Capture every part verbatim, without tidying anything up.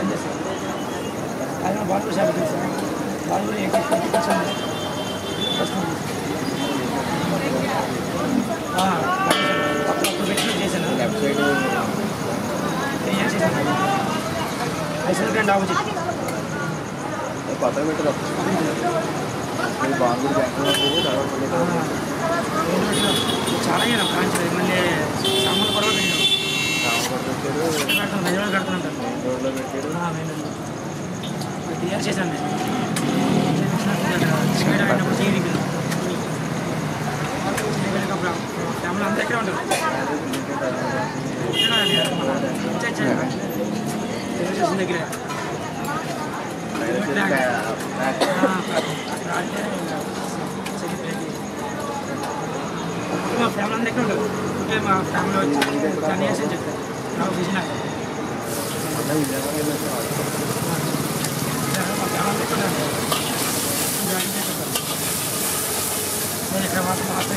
పనిచేస్తాను. ఆయన barber shop చేస్తాను. బార్బర్ అప్పుడు పెట్టి చేశాను. ఏం చేశాను ఐసల్ గ్రాండ్ ఆపోజిట్ కొత్తగా పెట్టారు బాంబూరు చాలా అయినా బ్రాంచ్ మళ్ళీ సామాన్లు కూడా హైదరాబాద్ కడుతున్నాను రోడ్లో పెట్టారు క్లియర్ చేశాను నేను అయినప్పుడు చేయడానికి ఫ్యామిలీ అంతా ఎక్కడే ఉంటారు స్టేషన్ దగ్గర మా ఫ్యామిలీ అంతా ఎక్కడ ఉండదు అంటే మా ఫ్యామిలీ వచ్చి టెన్ ఇయర్స్ అని చెప్తారు నాకు విజయనగరం మా ఫ్యామిలీ అంతా ఎక్కడ నేను ఇక్కడ మాత్రం మాత్రం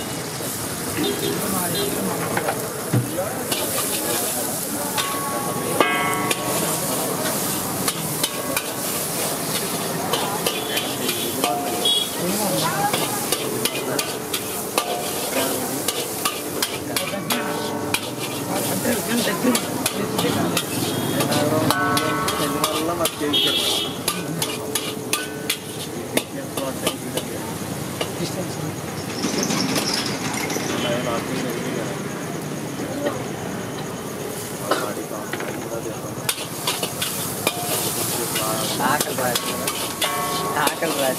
ఆకలి రాదు ఆకలి రాదు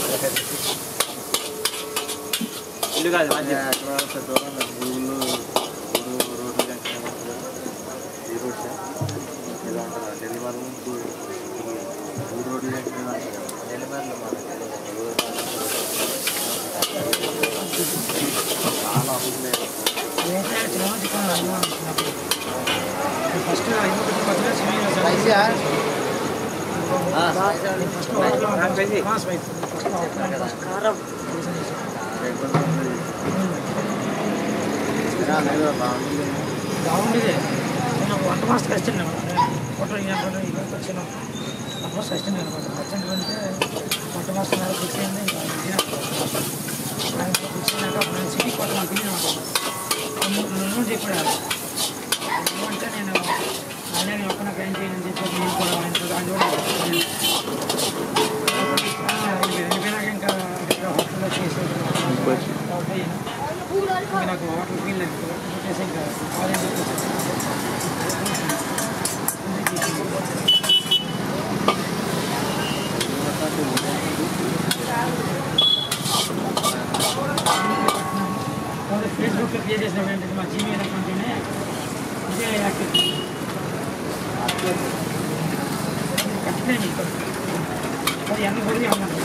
ఇల్లు కాదు అక్కడ దూరం ఊళ్ళు ఊరు రోడ్లు జంక్షన్ ఈ రోడ్ ఇలా ఉంటుంది డెలివరీ నుంచి ఊరు రోడ్లు జంక్షన్ డెలివరీలో చాలా ఆఫీసులు ఫస్ట్ బాగుండేది నేను వంట మాస్టర్ కష్టం వంట వచ్చిన వంట మాస్టర్ కష్టం అనమాట అర్జెంట్ అంటే వంట మాస్టర్ నెల ఫిక్స్ అయింది ఇంకా ఫిక్స్ అయినాక నేను సిటీ కొత్త నాకు తెలియదు అనమాట నువ్వు చెప్పాడు అంటే నేను ఆయన ఒక్క నాకు ఏం చేయని చెప్పి నేను కూడా ఆయన వెళ్ళిపోయినాక ఇంకా హోటల్లో చేసేది నాకు హోటల్ ఫీల్ లేదు చేసి ఇంకా కాలేజ్ ఫేస్బుక్లో క్రియేట్ చేసిన ఏంటంటే మా జీమెయిల్ అకౌంట్లోనే ఇదే యాక్టివిటీ కట్టినాయి అది అన్ని కూడా అన్నాను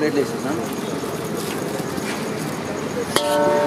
ప్లేట్లు వేసిందా